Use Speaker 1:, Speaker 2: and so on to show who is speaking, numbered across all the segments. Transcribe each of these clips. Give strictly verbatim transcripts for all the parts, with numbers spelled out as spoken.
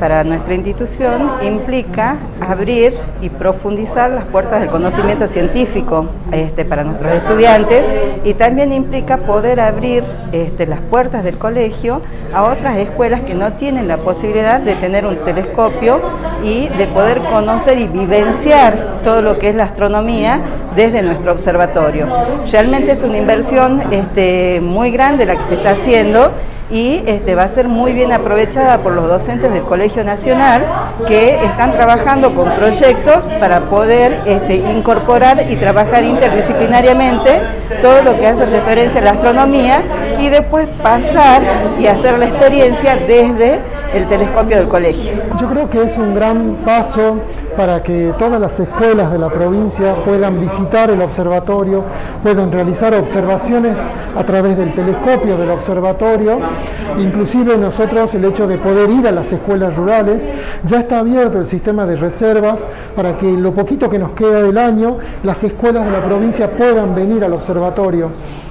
Speaker 1: para nuestra institución implica abrir y profundizar las puertas del conocimiento científico este, para nuestros estudiantes, y también implica poder abrir este, las puertas del colegio a otras escuelas que no tienen la posibilidad de tener un telescopio y de poder conocer y vivenciar todo lo que es la astronomía desde nuestro observatorio. Realmente es una inversión este, muy grande la que se está haciendo, y este, va a ser muy bien aprovechada por los docentes del Colegio Nacional, que están trabajando con proyectos para poder este, incorporar y trabajar interdisciplinariamente todo lo que hace referencia a la astronomía, y después pasar y hacer la experiencia desde el telescopio del colegio.
Speaker 2: Yo creo que es un gran paso para que todas las escuelas de la provincia puedan visitar el observatorio, puedan realizar observaciones a través del telescopio del observatorio. Inclusive nosotros, el hecho de poder ir a las escuelas rurales, ya está abierto el sistema de reservas para que lo poquito que nos queda del año, las escuelas de la provincia puedan venir al observatorio.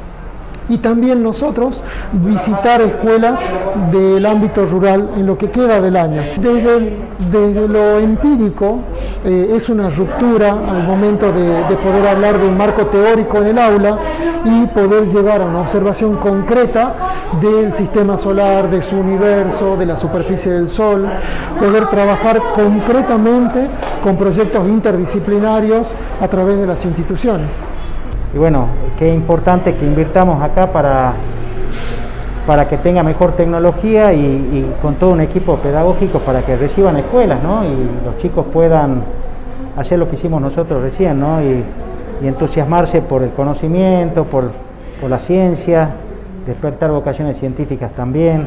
Speaker 2: Y también nosotros visitar escuelas del ámbito rural en lo que queda del año. Desde, desde lo empírico eh, es una ruptura al momento de, de poder hablar de un marco teórico en el aula y poder llegar a una observación concreta del sistema solar, de su universo, de la superficie del Sol, poder trabajar concretamente con proyectos interdisciplinarios a través de las instituciones.
Speaker 3: Y bueno, qué importante que invirtamos acá para, para que tenga mejor tecnología y, y con todo un equipo pedagógico para que reciban escuelas, ¿no? Y los chicos puedan hacer lo que hicimos nosotros recién, ¿no? Y, y entusiasmarse por el conocimiento, por, por la ciencia, despertar vocaciones científicas también.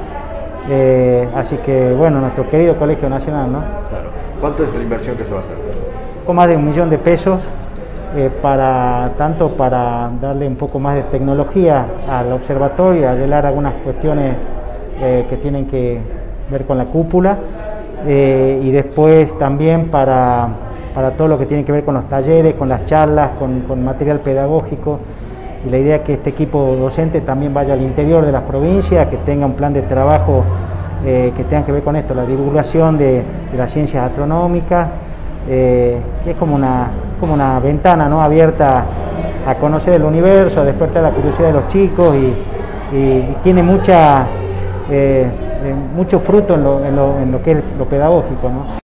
Speaker 3: Eh, así que, bueno, nuestro querido Colegio Nacional, ¿no?
Speaker 4: Claro. ¿Cuánto es la inversión que se va a hacer?
Speaker 3: Con más de un millón de pesos. Eh, para, tanto para darle un poco más de tecnología al observatorio, arreglar algunas cuestiones eh, que tienen que ver con la cúpula, eh, y después también para, para todo lo que tiene que ver con los talleres, con las charlas, con, con material pedagógico. Y la idea es que este equipo docente también vaya al interior de las provincias, que tenga un plan de trabajo eh, que tenga que ver con esto, la divulgación de, de las ciencias astronómicas, eh, que es como una como una ventana, ¿no?, abierta a conocer el universo, a despertar la curiosidad de los chicos, y, y, y tiene mucha, eh, eh, mucho fruto en lo, en, lo, en lo que es lo pedagógico, ¿no?